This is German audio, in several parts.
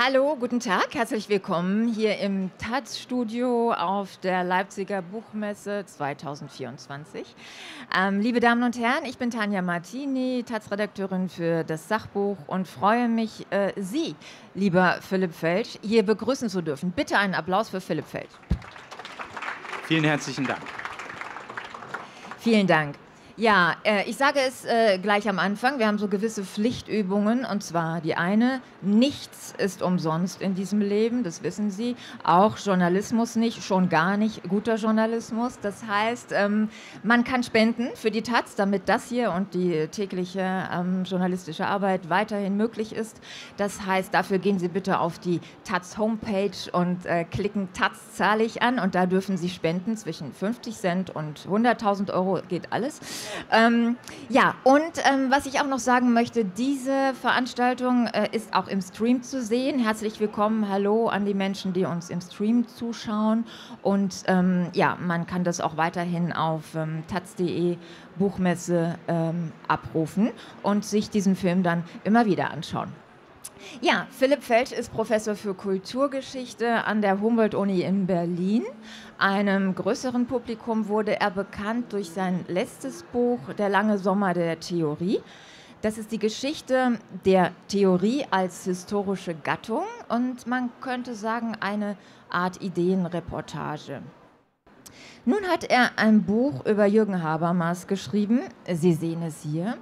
Hallo, guten Tag, herzlich willkommen hier im taz-Studio auf der Leipziger Buchmesse 2024. Liebe Damen und Herren, ich bin Tanja Martini, taz-Redakteurin für das Sachbuch und freue mich, Sie, lieber Philipp Felsch, hier begrüßen zu dürfen. Bitte einen Applaus für Philipp Felsch. Vielen herzlichen Dank. Vielen Dank. Ja, ich sage es gleich am Anfang, wir haben so gewisse Pflichtübungen, und zwar die eine: nichts ist umsonst in diesem Leben, das wissen Sie, auch Journalismus nicht, schon gar nicht guter Journalismus. Das heißt, man kann spenden für die taz, damit das hier und die tägliche journalistische Arbeit weiterhin möglich ist. Das heißt, dafür gehen Sie bitte auf die taz-Homepage und klicken Taz zahle ich an, und da dürfen Sie spenden zwischen 50 Cent und 100.000 Euro, geht alles. Ja, und was ich auch noch sagen möchte, diese Veranstaltung ist auch im Stream zu sehen. Herzlich willkommen, hallo an die Menschen, die uns im Stream zuschauen. Und ja, man kann das auch weiterhin auf taz.de Buchmesse abrufen und sich diesen Film dann immer wieder anschauen. Ja, Philipp Felsch ist Professor für Kulturgeschichte an der Humboldt-Uni in Berlin. Einem größeren Publikum wurde er bekannt durch sein letztes Buch Der lange Sommer der Theorie. Das ist die Geschichte der Theorie als historische Gattung und man könnte sagen, eine Art Ideenreportage. Nun hat er ein Buch über Jürgen Habermas geschrieben. Sie sehen es hier.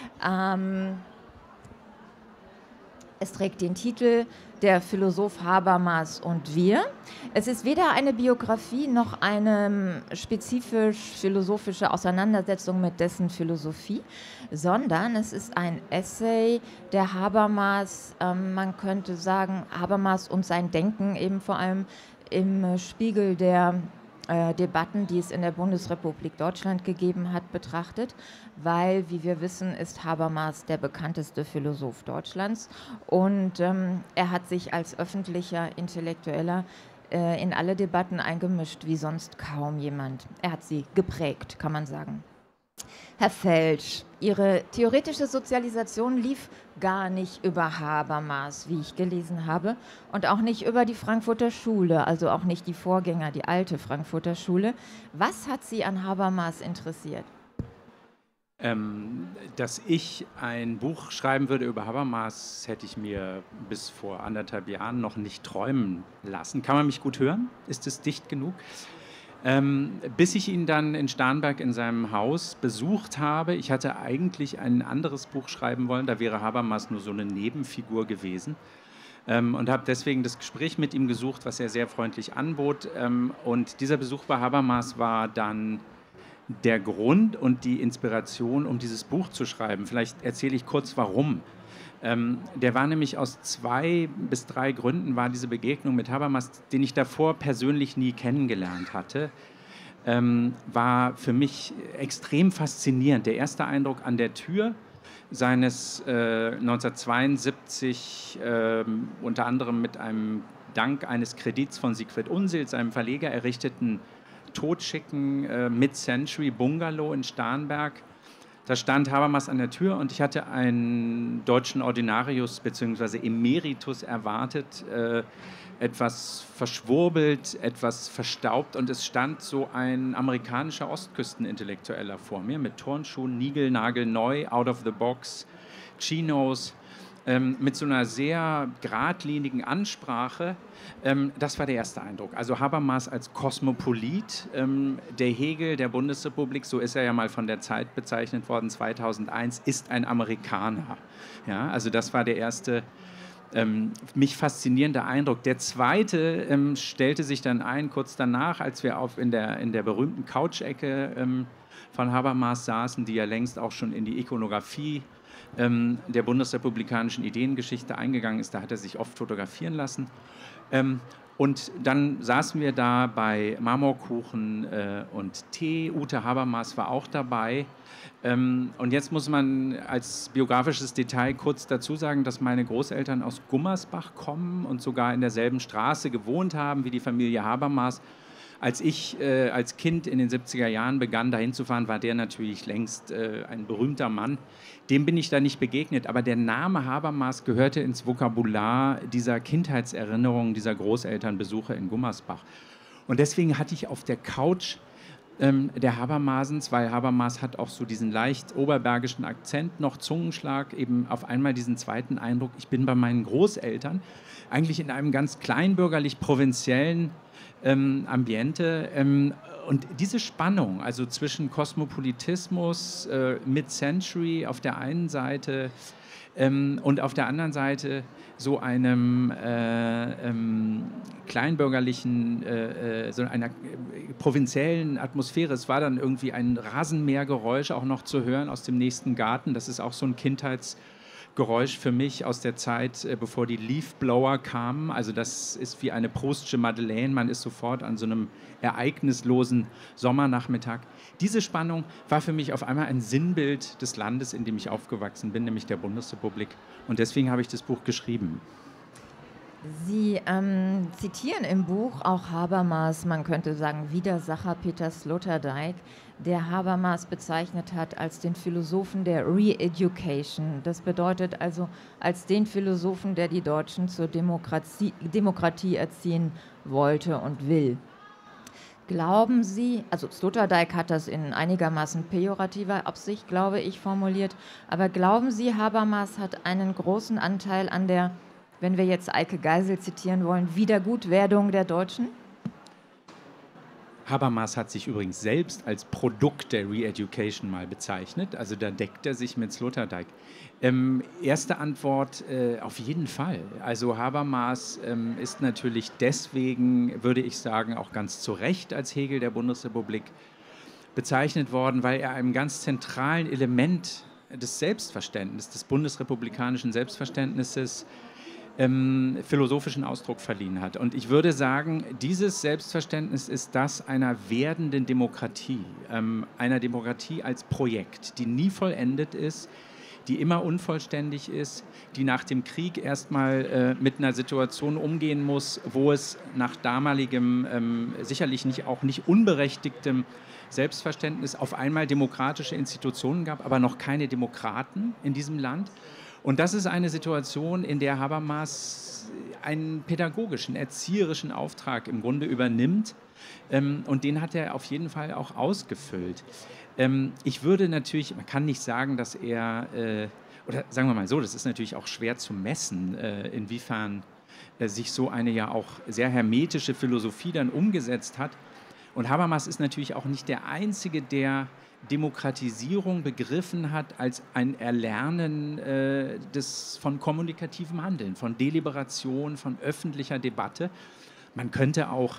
Es trägt den Titel Der Philosoph Habermas und wir. Es ist weder eine Biografie noch eine spezifisch philosophische Auseinandersetzung mit dessen Philosophie, sondern es ist ein Essay der Habermas, man könnte sagen, Habermas und sein Denken eben vor allem im Spiegel der Debatten, die es in der Bundesrepublik Deutschland gegeben hat, betrachtet, weil, wie wir wissen, ist Habermas der bekannteste Philosoph Deutschlands und er hat sich als öffentlicher Intellektueller in alle Debatten eingemischt, wie sonst kaum jemand. Er hat sie geprägt, kann man sagen. Herr Felsch, Ihre theoretische Sozialisation lief gar nicht über Habermas, wie ich gelesen habe, und auch nicht über die Frankfurter Schule, also auch nicht die Vorgänger, die alte Frankfurter Schule. Was hat Sie an Habermas interessiert? Dass ich ein Buch schreiben würde über Habermas, hätte ich mir bis vor 1,5 Jahren noch nicht träumen lassen. Kann man mich gut hören? Ist es dicht genug? Bis ich ihn dann in Starnberg in seinem Haus besucht habe. Ich hatte eigentlich ein anderes Buch schreiben wollen, da wäre Habermas nur so eine Nebenfigur gewesen. Und habe deswegen das Gespräch mit ihm gesucht, was er sehr freundlich anbot. Und dieser Besuch bei Habermas war dann der Grund und die Inspiration, um dieses Buch zu schreiben. Vielleicht erzähle ich kurz, warum. Der war nämlich aus 2 bis 3 Gründen, war diese Begegnung mit Habermas, den ich davor persönlich nie kennengelernt hatte, war für mich extrem faszinierend. Der erste Eindruck an der Tür seines 1972 unter anderem mit einem Dank eines Kredits von Siegfried Unseld, seinem Verleger, errichteten totschicken Mid-Century-Bungalow in Starnberg. Da stand Habermas an der Tür und ich hatte einen deutschen Ordinarius bzw. Emeritus erwartet, etwas verschwurbelt, etwas verstaubt, und es stand so ein amerikanischer Ostküstenintellektueller vor mir mit Turnschuhen, niegelnagelneu, out of the box, Chinos, mit so einer sehr geradlinigen Ansprache. Das war der erste Eindruck. Also Habermas als Kosmopolit, der Hegel der Bundesrepublik, so ist er ja mal von der Zeit bezeichnet worden, 2001, ist ein Amerikaner. Ja, also das war der erste mich faszinierende Eindruck. Der zweite stellte sich dann ein, kurz danach, als wir in der berühmten Couch-Ecke von Habermas saßen, die ja längst auch schon in die Ikonografie der bundesrepublikanischen Ideengeschichte eingegangen ist. Da hat er sich oft fotografieren lassen. Und dann saßen wir da bei Marmorkuchen und Tee. Ute Habermas war auch dabei. Und jetzt muss man als biografisches Detail kurz dazu sagen, dass meine Großeltern aus Gummersbach kommen und sogar in derselben Straße gewohnt haben wie die Familie Habermas. Als ich als Kind in den 70er Jahren begann, dahin zu fahren, war der natürlich längst ein berühmter Mann. Dem bin ich da nicht begegnet, aber der Name Habermas gehörte ins Vokabular dieser Kindheitserinnerungen, dieser Großelternbesuche in Gummersbach. Und deswegen hatte ich auf der Couch der Habermasens, weil Habermas hat auch so diesen leicht oberbergischen Akzent, noch Zungenschlag, eben auf einmal diesen zweiten Eindruck, ich bin bei meinen Großeltern, eigentlich in einem ganz kleinbürgerlich-provinziellen Ambiente. Und diese Spannung, also zwischen Kosmopolitismus, Mid-Century auf der einen Seite und auf der anderen Seite so einem kleinbürgerlichen, so einer provinziellen Atmosphäre. Es war dann irgendwie ein Rasenmähergeräusch auch noch zu hören aus dem nächsten Garten. Das ist auch so ein Kindheitsgeräusch für mich aus der Zeit, bevor die Leafblower kamen. Also das ist wie eine Proustsche Madeleine. Man ist sofort an so einem ereignislosen Sommernachmittag. Diese Spannung war für mich auf einmal ein Sinnbild des Landes, in dem ich aufgewachsen bin, nämlich der Bundesrepublik. Und deswegen habe ich das Buch geschrieben. Sie zitieren im Buch auch Habermas, man könnte sagen Widersacher Peter Sloterdijk, der Habermas bezeichnet hat als den Philosophen der Re-Education. Das bedeutet also als den Philosophen, der die Deutschen zur Demokratie erziehen wollte und will. Glauben Sie, also Sloterdijk hat das in einigermaßen pejorativer Absicht, glaube ich, formuliert, aber glauben Sie, Habermas hat einen großen Anteil an der, wenn wir jetzt Eike Geisel zitieren wollen, Wiedergutwerdung der Deutschen? Habermas hat sich übrigens selbst als Produkt der Re-Education mal bezeichnet, also da deckt er sich mit Sloterdijk. Erste Antwort, auf jeden Fall. Also Habermas ist natürlich deswegen, würde ich sagen, auch ganz zu Recht als Hegel der Bundesrepublik bezeichnet worden, weil er einem ganz zentralen Element des Selbstverständnisses, des bundesrepublikanischen Selbstverständnisses, philosophischen Ausdruck verliehen hat. Und ich würde sagen, dieses Selbstverständnis ist das einer werdenden Demokratie, einer Demokratie als Projekt, die nie vollendet ist, die immer unvollständig ist, die nach dem Krieg erstmal mit einer Situation umgehen muss, wo es nach damaligem, sicherlich auch nicht unberechtigtem Selbstverständnis auf einmal demokratische Institutionen gab, aber noch keine Demokraten in diesem Land. Und das ist eine Situation, in der Habermas einen pädagogischen, erzieherischen Auftrag im Grunde übernimmt. Und den hat er auf jeden Fall auch ausgefüllt. Ich würde natürlich, man kann nicht sagen, dass er, oder sagen wir mal so, das ist natürlich auch schwer zu messen, inwiefern sich so eine ja auch sehr hermetische Philosophie dann umgesetzt hat. Und Habermas ist natürlich auch nicht der Einzige, der Demokratisierung begriffen hat als ein Erlernen von kommunikativem Handeln, von Deliberation, von öffentlicher Debatte. Man könnte auch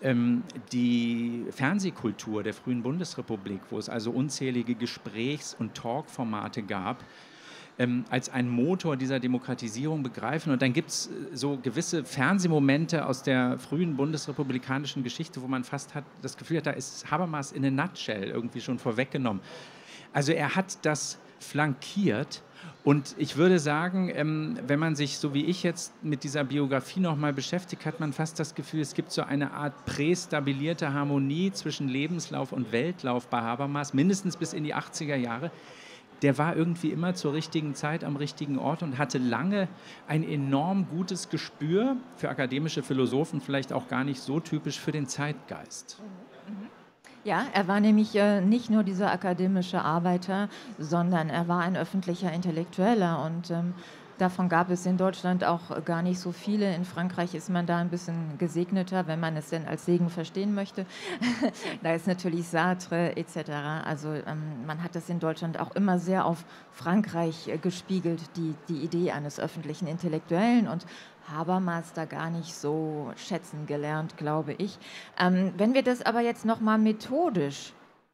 die Fernsehkultur der frühen Bundesrepublik, wo es also unzählige Gesprächs- und Talkformate gab, als einen Motor dieser Demokratisierung begreifen. Und dann gibt es so gewisse Fernsehmomente aus der frühen bundesrepublikanischen Geschichte, wo man fast das Gefühl hat, da ist Habermas in a nutshell irgendwie schon vorweggenommen. Also er hat das flankiert. Und ich würde sagen, wenn man sich, so wie ich jetzt, mit dieser Biografie nochmal beschäftigt, hat man fast das Gefühl, es gibt so eine Art prästabilierte Harmonie zwischen Lebenslauf und Weltlauf bei Habermas, mindestens bis in die 80er Jahre. Der war irgendwie immer zur richtigen Zeit am richtigen Ort und hatte lange ein enorm gutes Gespür für akademische Philosophen, vielleicht auch gar nicht so typisch für den Zeitgeist. Ja, er war nämlich nicht nur dieser akademische Arbeiter, sondern er war ein öffentlicher Intellektueller und davon gab es in Deutschland auch gar nicht so viele. In Frankreich ist man da ein bisschen gesegneter, wenn man es denn als Segen verstehen möchte. Da ist natürlich Sartre etc. Also man hat das in Deutschland auch immer sehr auf Frankreich gespiegelt, die Idee eines öffentlichen Intellektuellen, und Habermas da gar nicht so schätzen gelernt, glaube ich. Wenn wir das aber jetzt nochmal methodisch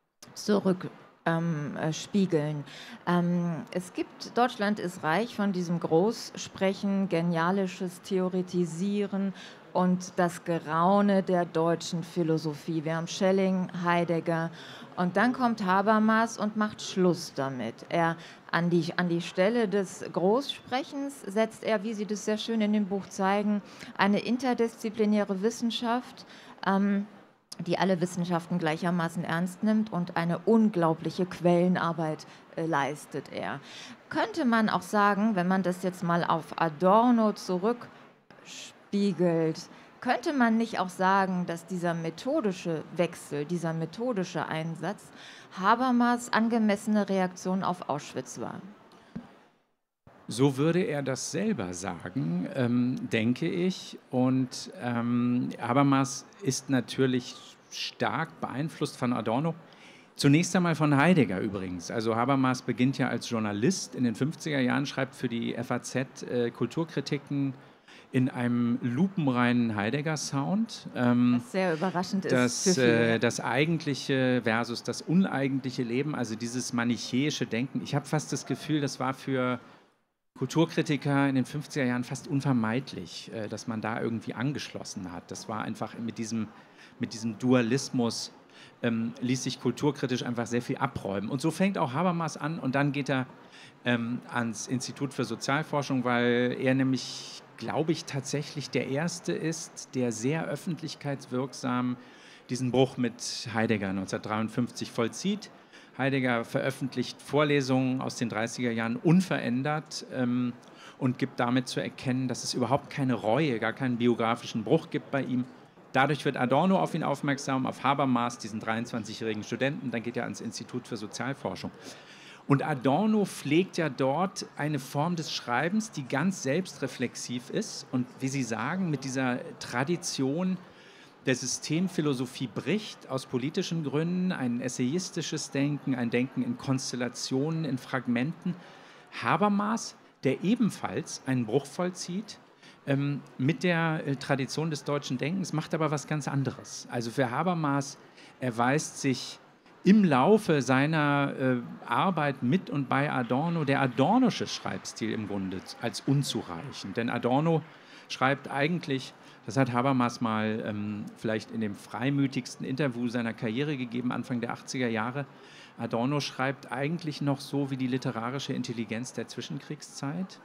spiegeln. Deutschland ist reich von diesem Großsprechen, genialisches Theoretisieren und das Geraune der deutschen Philosophie. Wir haben Schelling, Heidegger und dann kommt Habermas und macht Schluss damit. Er an die Stelle des Großsprechens setzt er, wie Sie das sehr schön in dem Buch zeigen, eine interdisziplinäre Wissenschaft, die alle Wissenschaften gleichermaßen ernst nimmt und eine unglaubliche Quellenarbeit leistet er. Könnte man auch sagen, wenn man das jetzt mal auf Adorno zurückspiegelt, könnte man nicht auch sagen, dass dieser methodische Wechsel, dieser methodische Einsatz Habermas angemessene Reaktion auf Auschwitz war? So würde er das selber sagen, denke ich. Und Habermas ist natürlich stark beeinflusst von Adorno. Zunächst einmal von Heidegger übrigens. Also Habermas beginnt ja als Journalist in den 50er Jahren, schreibt für die FAZ Kulturkritiken in einem lupenreinen Heidegger-Sound. Was sehr überraschend ist. Das eigentliche versus das uneigentliche Leben, also dieses manichäische Denken. Ich habe fast das Gefühl, das war für Kulturkritiker in den 50er Jahren fast unvermeidlich, dass man da irgendwie angeschlossen hat. Das war einfach mit diesem Dualismus, ließ sich kulturkritisch einfach sehr viel abräumen. Und so fängt auch Habermas an und dann geht er ans Institut für Sozialforschung, weil er nämlich, glaube ich, tatsächlich der Erste ist, der sehr öffentlichkeitswirksam diesen Bruch mit Heidegger 1953 vollzieht. Heidegger veröffentlicht Vorlesungen aus den 30er Jahren unverändert und gibt damit zu erkennen, dass es überhaupt keine Reue, gar keinen biografischen Bruch gibt bei ihm. Dadurch wird Adorno auf ihn aufmerksam, auf Habermas, diesen 23-jährigen Studenten. Dann geht er ans Institut für Sozialforschung. Und Adorno pflegt ja dort eine Form des Schreibens, die ganz selbstreflexiv ist und, wie Sie sagen, mit dieser Tradition der Systemphilosophie bricht, aus politischen Gründen, ein essayistisches Denken, ein Denken in Konstellationen, in Fragmenten. Habermas, der ebenfalls einen Bruch vollzieht mit der Tradition des deutschen Denkens, macht aber was ganz anderes. Also für Habermas erweist sich im Laufe seiner Arbeit mit und bei Adorno der adornosche Schreibstil im Grunde als unzureichend. Denn Adorno schreibt eigentlich, das hat Habermas mal vielleicht in dem freimütigsten Interview seiner Karriere gegeben, Anfang der 80er Jahre. Adorno schreibt eigentlich noch so wie die literarische Intelligenz der Zwischenkriegszeit.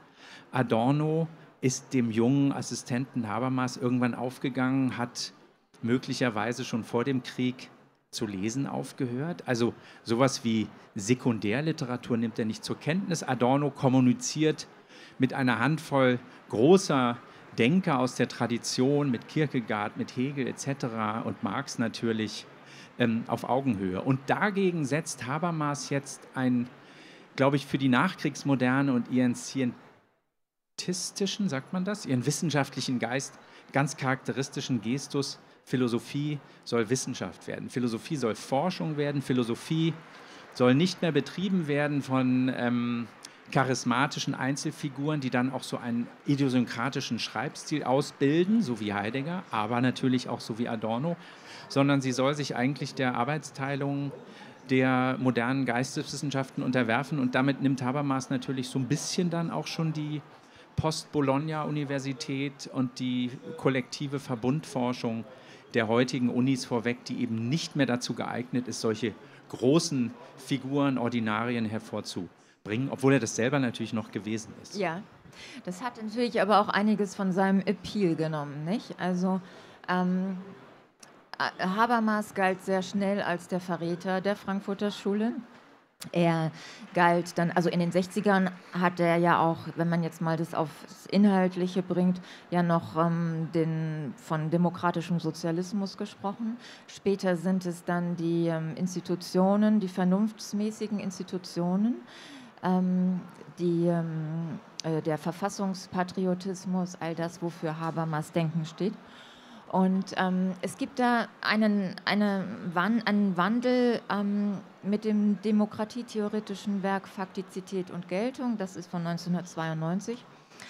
Adorno ist dem jungen Assistenten Habermas irgendwann aufgegangen, hat möglicherweise schon vor dem Krieg zu lesen aufgehört. Also sowas wie Sekundärliteratur nimmt er nicht zur Kenntnis. Adorno kommuniziert mit einer Handvoll großer Denker aus der Tradition, mit Kierkegaard, mit Hegel etc. und Marx natürlich auf Augenhöhe. Und dagegen setzt Habermas jetzt einen, glaube ich, für die Nachkriegsmoderne und ihren scientistischen, sagt man das, ihren wissenschaftlichen Geist ganz charakteristischen Gestus: Philosophie soll Wissenschaft werden, Philosophie soll Forschung werden, Philosophie soll nicht mehr betrieben werden von charismatischen Einzelfiguren, die dann auch so einen idiosynkratischen Schreibstil ausbilden, so wie Heidegger, aber natürlich auch so wie Adorno, sondern sie soll sich eigentlich der Arbeitsteilung der modernen Geisteswissenschaften unterwerfen. Und damit nimmt Habermas natürlich so ein bisschen dann auch schon die Post-Bologna-Universität und die kollektive Verbundforschung der heutigen Unis vorweg, die eben nicht mehr dazu geeignet ist, solche großen Figuren, Ordinarien hervorzubringen, obwohl er das selber natürlich noch gewesen ist. Ja, das hat natürlich aber auch einiges von seinem Appeal genommen, nicht? Also Habermas galt sehr schnell als der Verräter der Frankfurter Schule. Er galt dann, also in den 60ern hat er ja auch, wenn man jetzt mal das aufs Inhaltliche bringt, ja noch von demokratischem Sozialismus gesprochen. Später sind es dann die Institutionen, die vernunftsmäßigen Institutionen, der Verfassungspatriotismus, all das, wofür Habermas Denken steht. Und es gibt da einen Wandel mit dem demokratietheoretischen Werk Faktizität und Geltung, das ist von 1992.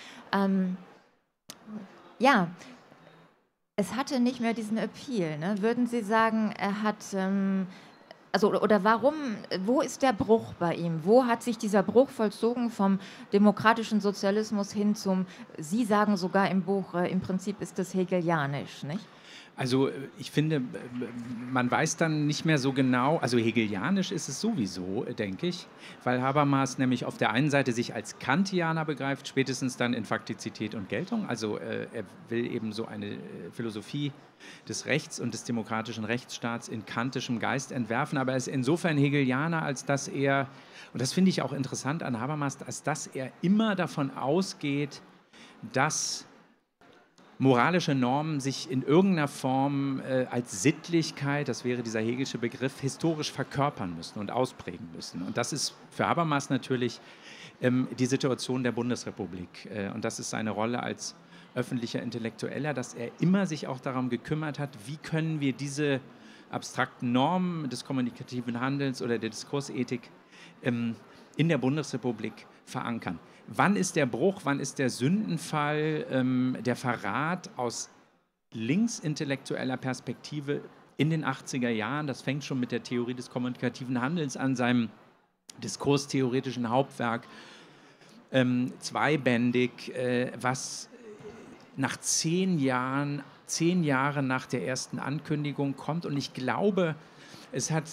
Ja, es hatte nicht mehr diesen Appeal. Ne? Würden Sie sagen, er hat, oder warum, wo ist der Bruch bei ihm? Wo hat sich dieser Bruch vollzogen vom demokratischen Sozialismus hin zum, Sie sagen sogar im Buch, im Prinzip ist das hegelianisch, nicht? Also ich finde, man weiß dann nicht mehr so genau, also hegelianisch ist es sowieso, denke ich, weil Habermas nämlich auf der einen Seite sich als Kantianer begreift, spätestens dann in Faktizität und Geltung. Also er will eben so eine Philosophie des Rechts und des demokratischen Rechtsstaats in kantischem Geist entwerfen, aber er ist insofern Hegelianer, als dass er, und das finde ich auch interessant an Habermas, als dass er immer davon ausgeht, dass moralische Normen sich in irgendeiner Form als Sittlichkeit, das wäre dieser Hegelsche Begriff, historisch verkörpern müssen und ausprägen müssen. Und das ist für Habermas natürlich die Situation der Bundesrepublik. Und das ist seine Rolle als öffentlicher Intellektueller, dass er immer sich auch darum gekümmert hat, wie können wir diese abstrakten Normen des kommunikativen Handelns oder der Diskursethik in der Bundesrepublik verankern. Wann ist der Bruch, wann ist der Sündenfall, der Verrat aus linksintellektueller Perspektive in den 80er Jahren? Das fängt schon mit der Theorie des kommunikativen Handelns an, seinem diskurstheoretischen Hauptwerk, zweibändig, was nach 10 Jahre nach der ersten Ankündigung kommt. Und ich glaube, es hat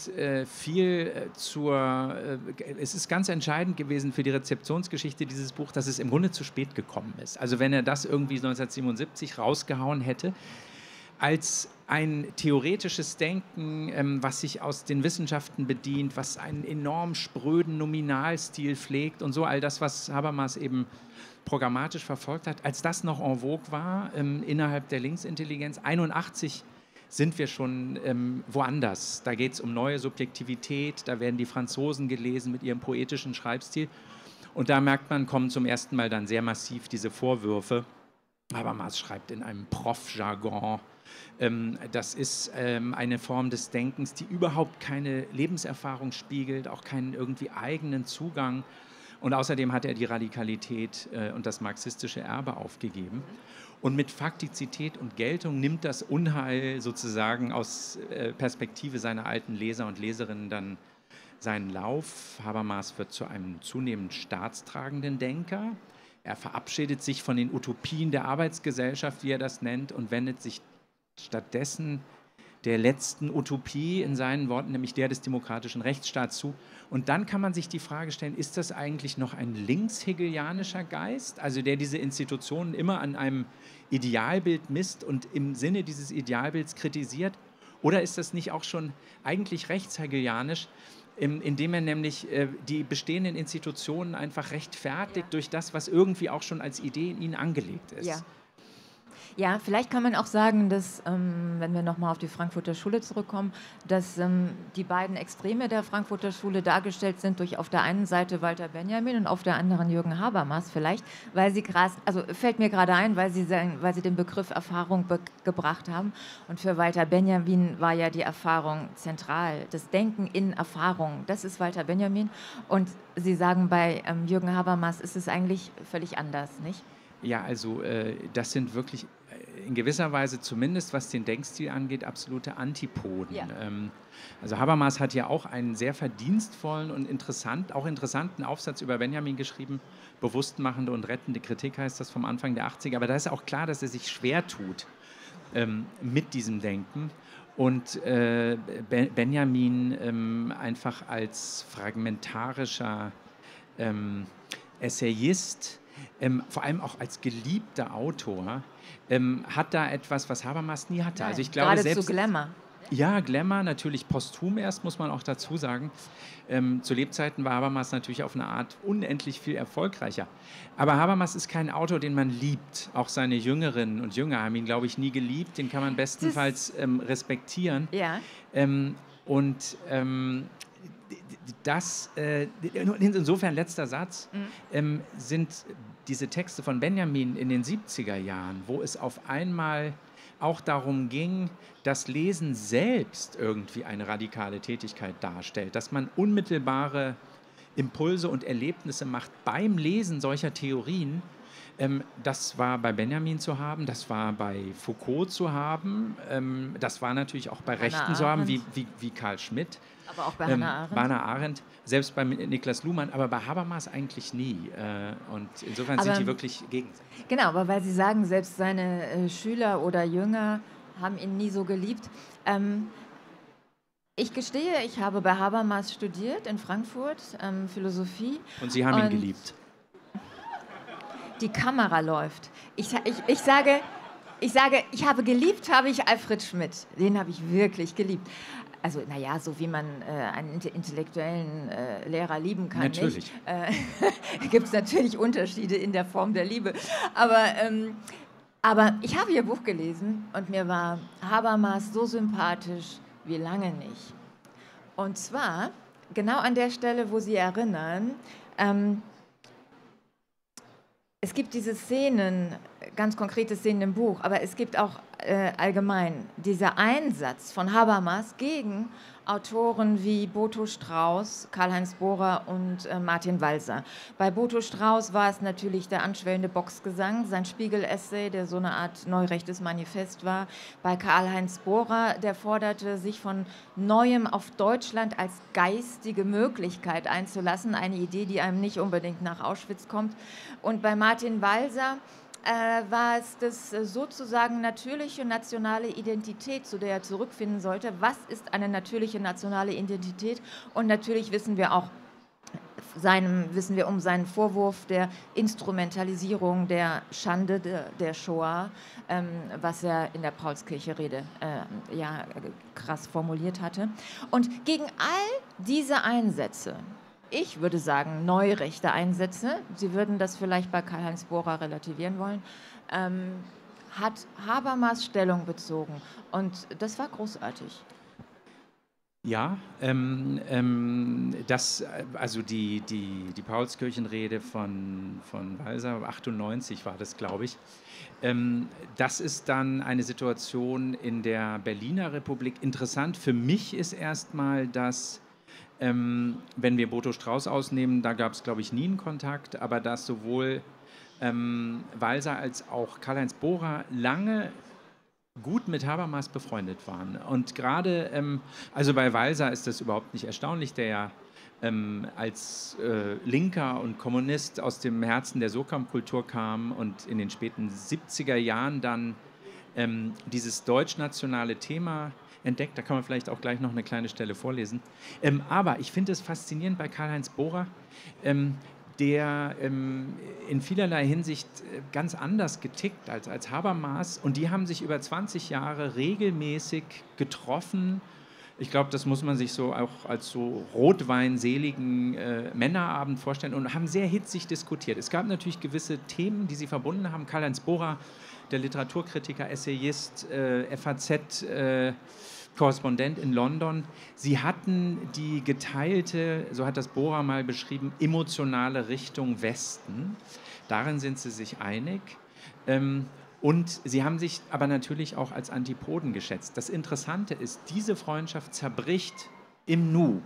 es ist ganz entscheidend gewesen für die Rezeptionsgeschichte dieses Buch, dass es im Grunde zu spät gekommen ist. Also wenn er das irgendwie 1977 rausgehauen hätte, als ein theoretisches Denken, was sich aus den Wissenschaften bedient, was einen enorm spröden Nominalstil pflegt und so, all das, was Habermas eben programmatisch verfolgt hat, als das noch en vogue war innerhalb der Linksintelligenz, 81 sind wir schon woanders. Da geht es um neue Subjektivität, da werden die Franzosen gelesen mit ihrem poetischen Schreibstil. Und da merkt man, kommen zum ersten Mal dann sehr massiv diese Vorwürfe. Habermas schreibt in einem Prof-Jargon. Das ist eine Form des Denkens, die überhaupt keine Lebenserfahrung spiegelt, auch keinen irgendwie eigenen Zugang. Und außerdem hat er die Radikalität und das marxistische Erbe aufgegeben. Und mit Faktizität und Geltung nimmt das Unheil sozusagen aus Perspektive seiner alten Leser und Leserinnen dann seinen Lauf. Habermas wird zu einem zunehmend staatstragenden Denker. Er verabschiedet sich von den Utopien der Arbeitsgesellschaft, wie er das nennt, und wendet sich stattdessen der letzten Utopie in seinen Worten, nämlich der des demokratischen Rechtsstaats zu. Und dann kann man sich die Frage stellen, ist das eigentlich noch ein linkshegelianischer Geist, also der diese Institutionen immer an einem Idealbild misst und im Sinne dieses Idealbilds kritisiert? Oder ist das nicht auch schon eigentlich rechtshegelianisch, indem er nämlich die bestehenden Institutionen einfach rechtfertigt durch das, was irgendwie auch schon als Idee in ihnen angelegt ist? Ja. Ja, vielleicht kann man auch sagen, dass, wenn wir nochmal auf die Frankfurter Schule zurückkommen, dass die beiden Extreme der Frankfurter Schule dargestellt sind durch auf der einen Seite Walter Benjamin und auf der anderen Jürgen Habermas vielleicht, weil sie also fällt mir gerade ein, weil sie den Begriff Erfahrung gebracht haben. Und für Walter Benjamin war ja die Erfahrung zentral, das Denken in Erfahrung, das ist Walter Benjamin. Und Sie sagen, bei Jürgen Habermas ist es eigentlich völlig anders, nicht? Ja, also das sind wirklich in gewisser Weise, zumindest was den Denkstil angeht, absolute Antipoden. Ja. Also Habermas hat ja auch einen sehr verdienstvollen und interessanten Aufsatz über Benjamin geschrieben, bewusstmachende und rettende Kritik heißt das, vom Anfang der 80er. Aber da ist auch klar, dass er sich schwer tut mit diesem Denken. Und Benjamin einfach als fragmentarischer Essayist, vor allem auch als geliebter Autor, hat da etwas, was Habermas nie hatte. Nein, also ich glaube, geradezu selbst Glamour. Ja, Glamour, natürlich posthum erst, muss man auch dazu sagen. Zu Lebzeiten war Habermas natürlich auf eine Art unendlich viel erfolgreicher. Aber Habermas ist kein Autor, den man liebt. Auch seine Jüngerinnen und Jünger haben ihn, glaube ich, nie geliebt. Den kann man bestenfalls respektieren. Ja. Insofern, letzter Satz, sind diese Texte von Benjamin in den 70er Jahren, wo es auf einmal auch darum ging, dass Lesen selbst irgendwie eine radikale Tätigkeit darstellt, dass man unmittelbare Impulse und Erlebnisse macht beim Lesen solcher Theorien. Das war bei Benjamin zu haben, das war bei Foucault zu haben, das war natürlich auch bei Rechten zu haben, wie Karl Schmitt. Aber auch bei Hannah Arendt. Hannah Arendt, selbst bei Niklas Luhmann, aber bei Habermas eigentlich nie. Und insofern sind die wirklich gegenseitig. Genau, aber weil Sie sagen, selbst seine Schüler oder Jünger haben ihn nie so geliebt. Ich gestehe, ich habe bei Habermas studiert in Frankfurt, Philosophie. Und Sie haben ihn geliebt? Die Kamera läuft. Ich sage, ich habe geliebt, habe ich Alfred Schmidt. Den habe ich wirklich geliebt. Also, naja, so wie man einen intellektuellen Lehrer lieben kann. Natürlich. Gibt es natürlich Unterschiede in der Form der Liebe. Aber ich habe Ihr Buch gelesen und mir war Habermas so sympathisch wie lange nicht. Und zwar genau an der Stelle, wo Sie erinnern, es gibt diese Szenen, ganz konkrete Szenen im Buch, aber es gibt auch allgemein dieser Einsatz von Habermas gegen Autoren wie Boto Strauß, Karl-Heinz Bohrer und Martin Walser. Bei Boto Strauß war es natürlich der anschwellende Boxgesang, sein Spiegel-Essay, der so eine Art neurechtes Manifest war. Bei Karl-Heinz Bohrer, der forderte, sich von Neuem auf Deutschland als geistige Möglichkeit einzulassen, eine Idee, die einem nicht unbedingt nach Auschwitz kommt. Und bei Martin Walser war es das sozusagen natürliche nationale Identität, zu der er zurückfinden sollte. Was ist eine natürliche nationale Identität? Und natürlich wissen wir um seinen Vorwurf der Instrumentalisierung der Schande der Shoah, was er in der Paulskirche-Rede krass formuliert hatte. Und gegen all diese Einsätze, ich würde sagen, neurechte Einsätze, Sie würden das vielleicht bei Karl-Heinz Bohrer relativieren wollen, hat Habermas Stellung bezogen. Und das war großartig. Ja, also die Paulskirchenrede von Walser, 98 war das, glaube ich, das ist dann eine Situation in der Berliner Republik. Interessant für mich ist erstmal, dass wenn wir Boto Strauß ausnehmen, da gab es, glaube ich, nie einen Kontakt, aber dass sowohl Walser als auch Karl-Heinz Bohrer lange gut mit Habermas befreundet waren. Und gerade, also bei Walser ist das überhaupt nicht erstaunlich, der ja als Linker und Kommunist aus dem Herzen der Surkamp-Kultur kam und in den späten 70er Jahren dann dieses deutschnationale Thema entdeckt. Da kann man vielleicht auch gleich noch eine kleine Stelle vorlesen. Aber ich finde es faszinierend bei Karl-Heinz Bohrer, der in vielerlei Hinsicht ganz anders getickt als Habermas. Und die haben sich über 20 Jahre regelmäßig getroffen. Ich glaube, das muss man sich so auch als so rotweinseligen Männerabend vorstellen und haben sehr hitzig diskutiert. Es gab natürlich gewisse Themen, die sie verbunden haben. Karl-Heinz Bohrer, der Literaturkritiker, Essayist, FAZ, Korrespondent in London. Sie hatten die geteilte, so hat das Bohrer mal beschrieben, emotionale Richtung Westen. Darin sind sie sich einig. Und sie haben sich aber natürlich auch als Antipoden geschätzt. Das Interessante ist, diese Freundschaft zerbricht im Nu.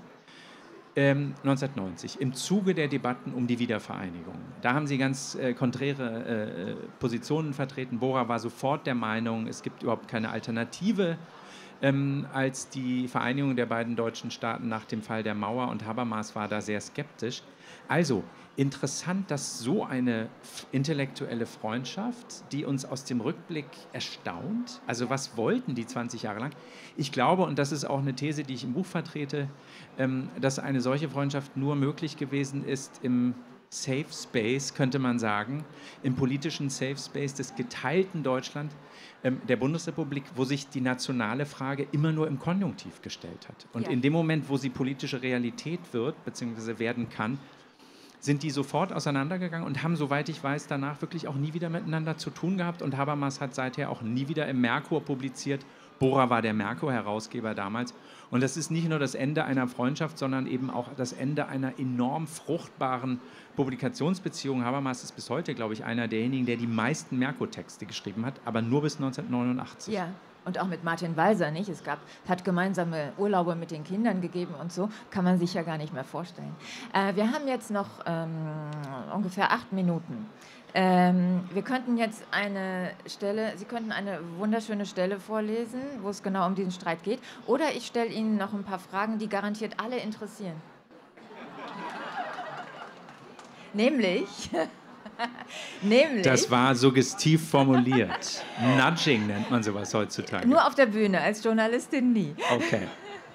1990, im Zuge der Debatten um die Wiedervereinigung. Da haben sie ganz konträre Positionen vertreten. Bohrer war sofort der Meinung, es gibt überhaupt keine Alternative als die Vereinigung der beiden deutschen Staaten nach dem Fall der Mauer, und Habermas war da sehr skeptisch. Also interessant, dass so eine intellektuelle Freundschaft, die uns aus dem Rückblick erstaunt, also was wollten die 20 Jahre lang? Ich glaube, und das ist auch eine These, die ich im Buch vertrete, dass eine solche Freundschaft nur möglich gewesen ist im Safe Space, könnte man sagen, im politischen Safe Space des geteilten Deutschland, der Bundesrepublik, wo sich die nationale Frage immer nur im Konjunktiv gestellt hat. Und in dem Moment, wo sie politische Realität wird, beziehungsweise werden kann, sind die sofort auseinandergegangen und haben, soweit ich weiß, danach wirklich auch nie wieder miteinander zu tun gehabt. Und Habermas hat seither auch nie wieder im Merkur publiziert. Bohrer war der Merkur-Herausgeber damals. Und das ist nicht nur das Ende einer Freundschaft, sondern eben auch das Ende einer enorm fruchtbaren Publikationsbeziehung. Habermas ist bis heute, glaube ich, einer derjenigen, der die meisten Merkur-Texte geschrieben hat, aber nur bis 1989. Ja. Und auch mit Martin Walser, nicht? Es hat gemeinsame Urlaube mit den Kindern gegeben und so. Kann man sich ja gar nicht mehr vorstellen. Wir haben jetzt noch ungefähr 8 Minuten. Wir könnten jetzt Sie könnten eine wunderschöne Stelle vorlesen, wo es genau um diesen Streit geht. Oder ich stelle Ihnen noch ein paar Fragen, die garantiert alle interessieren. Nämlich, Nämlich, Das war suggestiv formuliert. Nudging nennt man sowas heutzutage. nur auf der Bühne, als Journalistin nie. Okay.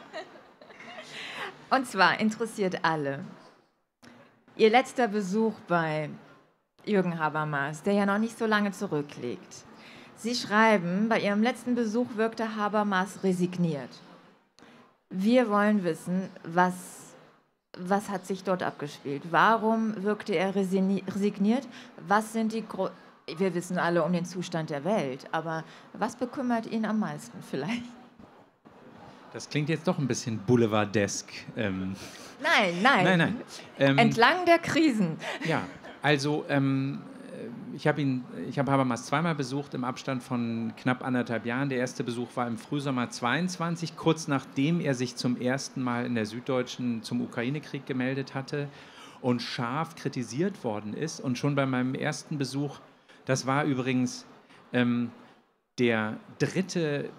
Und zwar interessiert alle. Ihr letzter Besuch bei Jürgen Habermas, der ja noch nicht so lange zurückliegt. Sie schreiben, bei Ihrem letzten Besuch wirkte Habermas resigniert. Wir wollen wissen, was hat sich dort abgespielt? Warum wirkte er resigniert? Was sind wir wissen alle um den Zustand der Welt, aber was bekümmert ihn am meisten vielleicht? Das klingt jetzt doch ein bisschen boulevardesk. Nein. Entlang der Krisen. Ja, also ich habe Habermas zweimal besucht im Abstand von knapp 1,5 Jahren. Der erste Besuch war im Frühsommer 22, kurz nachdem er sich zum ersten Mal in der Süddeutschen zum Ukraine-Krieg gemeldet hatte und scharf kritisiert worden ist. Und schon bei meinem ersten Besuch, das war übrigens der dritte,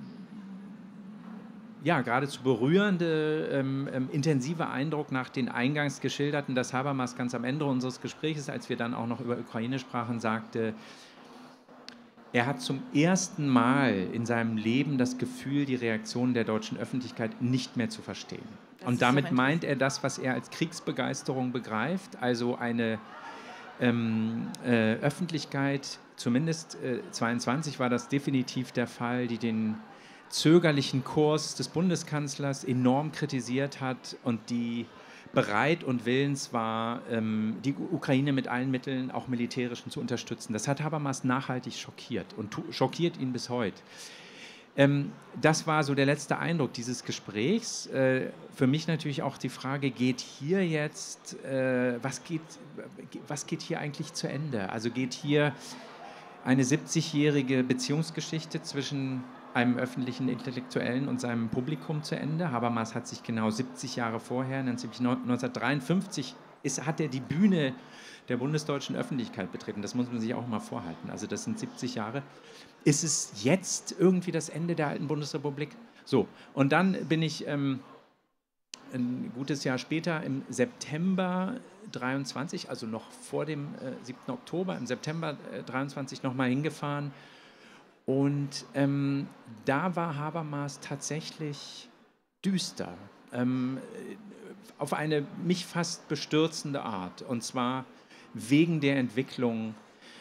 ja, geradezu berührende, intensive Eindruck nach den eingangs geschilderten, dass Habermas ganz am Ende unseres Gesprächs, als wir dann auch noch über Ukraine sprachen, sagte, er hat zum ersten Mal in seinem Leben das Gefühl, die Reaktionen der deutschen Öffentlichkeit nicht mehr zu verstehen. Und damit meint er das, was er als Kriegsbegeisterung begreift, also eine Öffentlichkeit, zumindest 22 war das definitiv der Fall, die den zögerlichen Kurs des Bundeskanzlers enorm kritisiert hat und die bereit und willens war, die Ukraine mit allen Mitteln, auch militärischen, zu unterstützen. Das hat Habermas nachhaltig schockiert und schockiert ihn bis heute. Das war so der letzte Eindruck dieses Gesprächs. Für mich natürlich auch die Frage, geht hier jetzt, was geht hier eigentlich zu Ende? Also geht hier eine 70-jährige Beziehungsgeschichte zwischen einem öffentlichen Intellektuellen und seinem Publikum zu Ende. Habermas hat sich genau 70 Jahre vorher, nämlich 1953, hat er die Bühne der bundesdeutschen Öffentlichkeit betreten. Das muss man sich auch mal vorhalten. Also das sind 70 Jahre. Ist es jetzt irgendwie das Ende der alten Bundesrepublik? So, und dann bin ich ein gutes Jahr später, im September 23, also noch vor dem 7. Oktober, im September 23 nochmal hingefahren. Und da war Habermas tatsächlich düster, auf eine mich fast bestürzende Art. Und zwar wegen der Entwicklung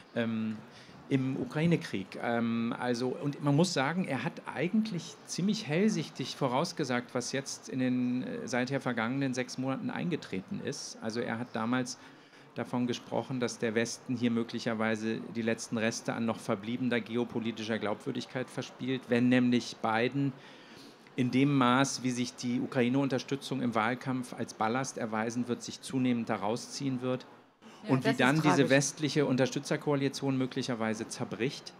im Ukraine-Krieg. Und man muss sagen, er hat eigentlich ziemlich hellsichtig vorausgesagt, was jetzt in den seither vergangenen 6 Monaten eingetreten ist. Also er hat damals davon gesprochen, dass der Westen hier möglicherweise die letzten Reste an noch verbliebener geopolitischer Glaubwürdigkeit verspielt, wenn nämlich Biden in dem Maß, wie sich die Ukraine-Unterstützung im Wahlkampf als Ballast erweisen wird, sich zunehmend daraus ziehen wird. Ja, und wie dann diese westliche Unterstützerkoalition möglicherweise zerbricht.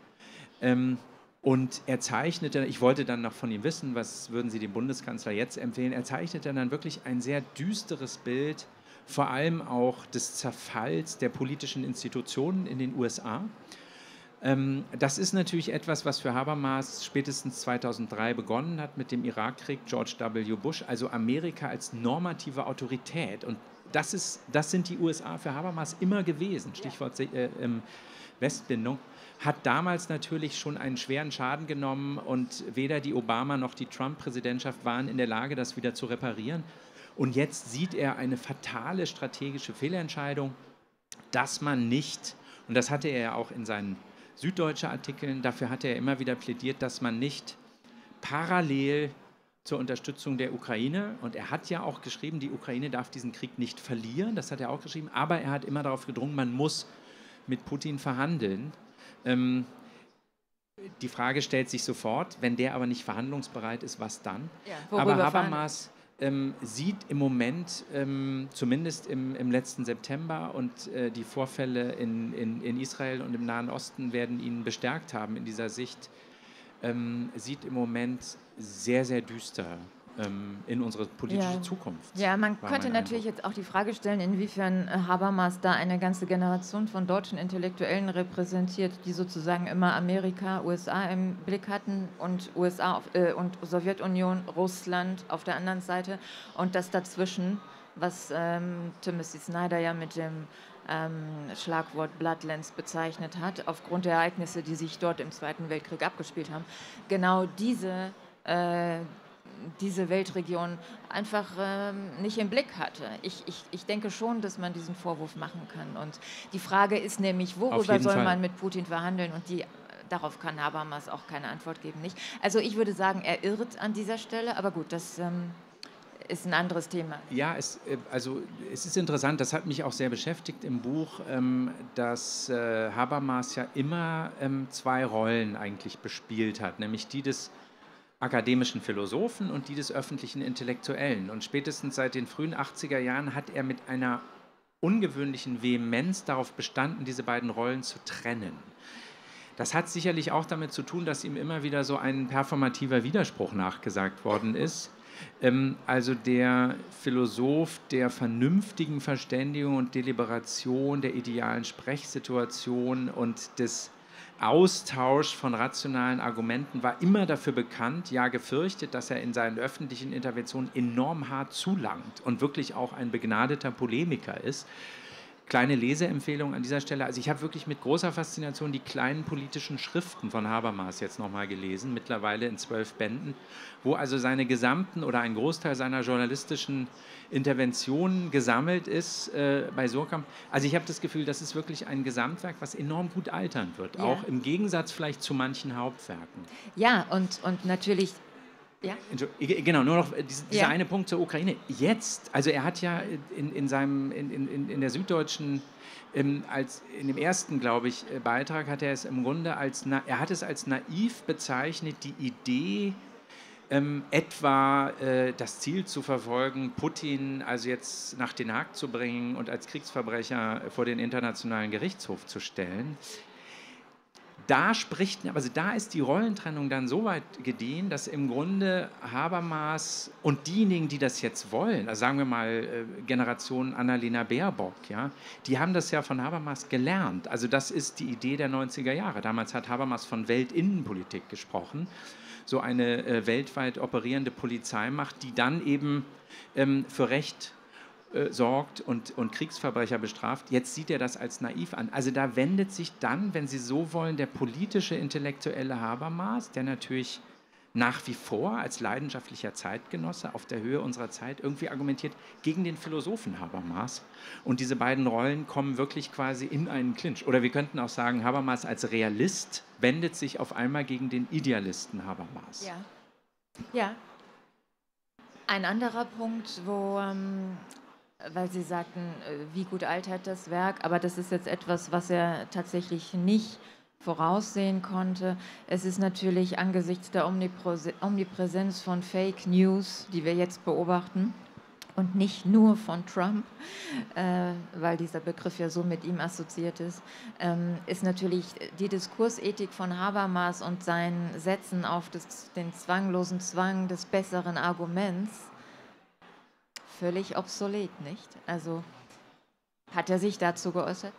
Und er zeichnete, ich wollte dann noch von ihm wissen, was würden Sie dem Bundeskanzler jetzt empfehlen, er zeichnete dann wirklich ein sehr düsteres Bild, vor allem auch des Zerfalls der politischen Institutionen in den USA. Das ist natürlich etwas, was für Habermas spätestens 2003 begonnen hat mit dem Irakkrieg, George W. Bush, also Amerika als normative Autorität. Und das sind die USA für Habermas immer gewesen, Stichwort Westbindung, hat damals natürlich schon einen schweren Schaden genommen und weder die Obama- noch die Trump-Präsidentschaft waren in der Lage, das wieder zu reparieren. Und jetzt sieht er eine fatale strategische Fehlentscheidung, dass man nicht, und das hatte er ja auch in seinen süddeutschen Artikeln, dafür hat er immer wieder plädiert, dass man nicht parallel zur Unterstützung der Ukraine, und er hat ja auch geschrieben, die Ukraine darf diesen Krieg nicht verlieren, das hat er auch geschrieben, aber er hat immer darauf gedrungen, man muss mit Putin verhandeln. Die Frage stellt sich sofort, wenn der aber nicht verhandlungsbereit ist, was dann? Ja, aber Habermas sieht im Moment, zumindest im letzten September, und die Vorfälle in Israel und im Nahen Osten werden ihn bestärkt haben in dieser Sicht, sieht im Moment sehr, sehr düster in unsere politische Zukunft. Ja, man könnte natürlich jetzt auch die Frage stellen, inwiefern Habermas da eine ganze Generation von deutschen Intellektuellen repräsentiert, die sozusagen immer Amerika, USA im Blick hatten und USA und Sowjetunion, Russland auf der anderen Seite und das dazwischen, was Timothy Snyder ja mit dem Schlagwort Bloodlands bezeichnet hat, aufgrund der Ereignisse, die sich dort im Zweiten Weltkrieg abgespielt haben, genau diese Weltregion einfach nicht im Blick hatte. Ich denke schon, dass man diesen Vorwurf machen kann. Und die Frage ist nämlich, worüber soll man mit Putin verhandeln? Und darauf kann Habermas auch keine Antwort geben, nicht? Also ich würde sagen, er irrt an dieser Stelle, aber gut, das ist ein anderes Thema. Ja, es ist interessant, das hat mich auch sehr beschäftigt im Buch, dass Habermas ja immer zwei Rollen eigentlich bespielt hat, nämlich die des akademischen Philosophen und die des öffentlichen Intellektuellen. Und spätestens seit den frühen 80er Jahren hat er mit einer ungewöhnlichen Vehemenz darauf bestanden, diese beiden Rollen zu trennen. Das hat sicherlich auch damit zu tun, dass ihm immer wieder so ein performativer Widerspruch nachgesagt worden ist. Also der Philosoph der vernünftigen Verständigung und Deliberation, der idealen Sprechsituation und des Austausch von rationalen Argumenten war immer dafür bekannt, ja gefürchtet, dass er in seinen öffentlichen Interventionen enorm hart zulangt und wirklich auch ein begnadeter Polemiker ist. Kleine Leseempfehlung an dieser Stelle. Also ich habe wirklich mit großer Faszination die kleinen politischen Schriften von Habermas jetzt nochmal gelesen, mittlerweile in 12 Bänden, wo also seine gesamten oder ein Großteil seiner journalistischen Interventionen gesammelt ist bei Suhrkamp. Also ich habe das Gefühl, das ist wirklich ein Gesamtwerk, was enorm gut altern wird, ja. Auch im Gegensatz vielleicht zu manchen Hauptwerken. Ja, und natürlich... Ja? Genau, nur noch dieser eine Punkt zur Ukraine. Jetzt, also er hat ja in der Süddeutschen, in dem ersten, glaube ich, Beitrag hat er es im Grunde als naiv bezeichnet, die Idee, etwa das Ziel zu verfolgen, Putin also jetzt nach Den Haag zu bringen und als Kriegsverbrecher vor den Internationalen Gerichtshof zu stellen. Da ist die Rollentrennung dann so weit gediehen, dass im Grunde Habermas und diejenigen, die das jetzt wollen, also sagen wir mal Generation Annalena Baerbock, ja, die haben das ja von Habermas gelernt. Also das ist die Idee der 90er Jahre. Damals hat Habermas von Weltinnenpolitik gesprochen, so eine weltweit operierende Polizeimacht, die dann eben für Recht sorgt und Kriegsverbrecher bestraft. Jetzt sieht er das als naiv an. Also da wendet sich dann, wenn Sie so wollen, der politische intellektuelle Habermas, der natürlich nach wie vor als leidenschaftlicher Zeitgenosse auf der Höhe unserer Zeit irgendwie argumentiert, gegen den Philosophen Habermas. Und diese beiden Rollen kommen wirklich quasi in einen Clinch. Oder wir könnten auch sagen, Habermas als Realist wendet sich auf einmal gegen den Idealisten Habermas. Ja. Ja. Ein anderer Punkt, wo... weil Sie sagten, wie gut altert das Werk, aber das ist jetzt etwas, was er tatsächlich nicht voraussehen konnte. Es ist natürlich angesichts der Omnipräsenz von Fake News, die wir jetzt beobachten, und nicht nur von Trump, weil dieser Begriff ja so mit ihm assoziiert ist, ist natürlich die Diskursethik von Habermas und seinen Sätzen auf den zwanglosen Zwang des besseren Arguments völlig obsolet, nicht? Also hat er sich dazu geäußert?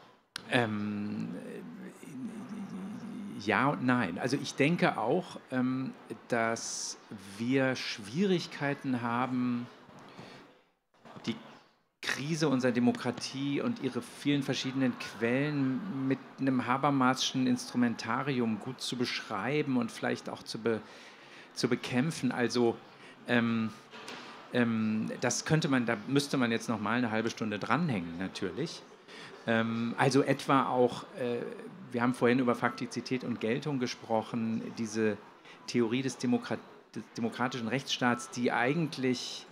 Ja und nein. Also ich denke auch, dass wir Schwierigkeiten haben, die Krise unserer Demokratie und ihre vielen verschiedenen Quellen mit einem Habermaschen Instrumentarium gut zu beschreiben und vielleicht auch zu bekämpfen. Also das da müsste man jetzt noch mal eine halbe Stunde dranhängen, natürlich. Also etwa auch, wir haben vorhin über Faktizität und Geltung gesprochen, diese Theorie des demokratischen Rechtsstaats, die eigentlich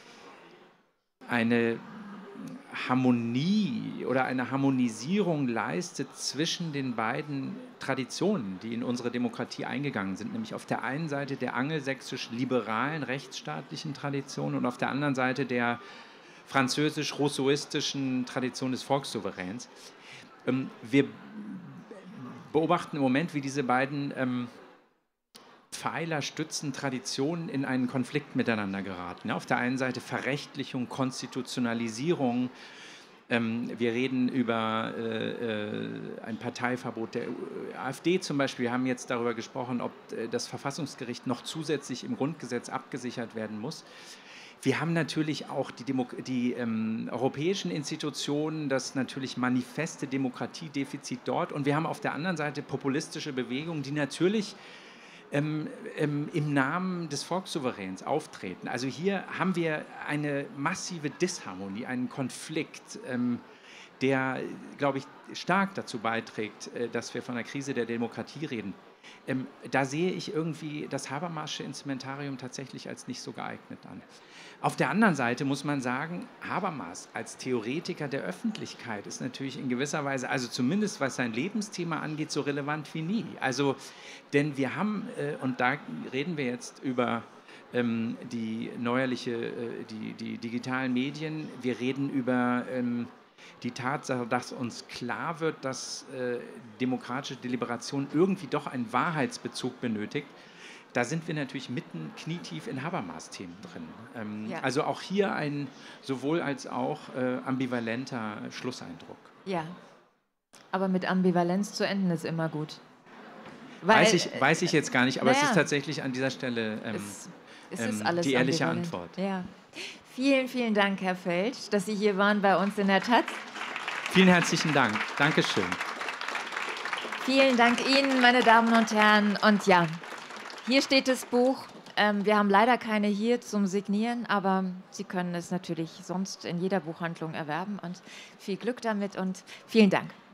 eine Harmonie oder eine Harmonisierung leistet zwischen den beiden Traditionen, die in unsere Demokratie eingegangen sind, nämlich auf der einen Seite der angelsächsisch-liberalen rechtsstaatlichen Tradition und auf der anderen Seite der französisch-rousseauistischen Tradition des Volkssouveräns. Wir beobachten im Moment, wie diese beiden Pfeiler, Stützen, Traditionen in einen Konflikt miteinander geraten. Auf der einen Seite Verrechtlichung, Konstitutionalisierung. Wir reden über ein Parteiverbot der AfD zum Beispiel. Wir haben jetzt darüber gesprochen, ob das Verfassungsgericht noch zusätzlich im Grundgesetz abgesichert werden muss. Wir haben natürlich auch die europäischen Institutionen, das natürlich manifeste Demokratiedefizit dort. Und wir haben auf der anderen Seite populistische Bewegungen, die natürlich im Namen des Volkssouveräns auftreten. Also hier haben wir eine massive Disharmonie, einen Konflikt, der, glaube ich, stark dazu beiträgt, dass wir von der Krise der Demokratie reden. Da sehe ich irgendwie das Habermasche Instrumentarium tatsächlich als nicht so geeignet an. Auf der anderen Seite muss man sagen, Habermas als Theoretiker der Öffentlichkeit ist natürlich in gewisser Weise, also zumindest was sein Lebensthema angeht, so relevant wie nie. Also, denn wir haben, und da reden wir jetzt über die digitalen Medien, wir reden über die Tatsache, dass uns klar wird, dass demokratische Deliberation irgendwie doch einen Wahrheitsbezug benötigt. Da sind wir natürlich mitten knietief in Habermas-Themen drin. Ja. Also auch hier ein sowohl als auch ambivalenter Schlusseindruck. Ja, aber mit Ambivalenz zu enden ist immer gut. Weil, weiß ich jetzt gar nicht, aber naja, es ist tatsächlich an dieser Stelle es ist alles die ehrliche ambivalent. Antwort. Ja. Vielen, vielen Dank, Herr Feld, dass Sie hier waren bei uns in der Taz. Vielen herzlichen Dank. Dankeschön. Vielen Dank Ihnen, meine Damen und Herren. Und ja, hier steht das Buch. Wir haben leider keine hier zum Signieren, aber Sie können es natürlich sonst in jeder Buchhandlung erwerben. Und viel Glück damit und vielen Dank.